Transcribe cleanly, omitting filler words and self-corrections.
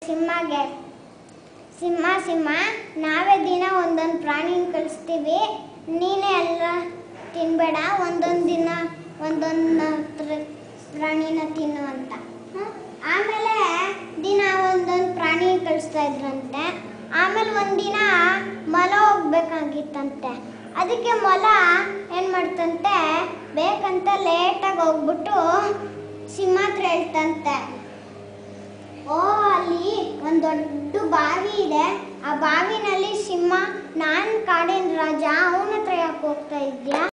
ಸಿಂಹಗೆ ಸಿಂಹ ನಾವೇ ದಿನ ಒಂದೊಂದು ಪ್ರಾಣಿನ ಕಳಿಸ್ತೀವಿ, ನೀನೇ ಎಲ್ಲ ತಿನ್ಬೇಡ, ಒಂದೊಂದು ದಿನ ಒಂದೊಂದು ಪ್ರಾಣಿನ ತಿನ್ನು ಅಂತ. ಆಮೇಲೆ ದಿನ ಒಂದೊಂದು ಪ್ರಾಣಿ ಕಳಿಸ್ತಾ ಇದ್ರಂತೆ. ಆಮೇಲೆ ಒಂದಿನ ಮೊಲ ಹೋಗ್ಬೇಕಾಗಿತ್ತಂತೆ. ಅದಕ್ಕೆ ಮೊಲ ಏನು ಮಾಡ್ತಂತೆ, ಬೇಕಂತ ಲೇಟಾಗಿ ಹೋಗ್ಬಿಟ್ಟು ಸಿಂಹ ಹತ್ರ ಹೇಳ್ತಂತೆ, ಓ ಅಲ್ಲಿ ಒಂದು ದೊಡ್ಡ ಬಾವಿ ಇದೆ, ಆ ಬಾವಿನಲ್ಲಿ ಸಿಂಹ, ನಾನು ಕಾಡಿನ ರಾಜ, ಅವನ ಹತ್ರ ಯಾಕೆ ಹೋಗ್ತಾ ಇದ್ಯಾ?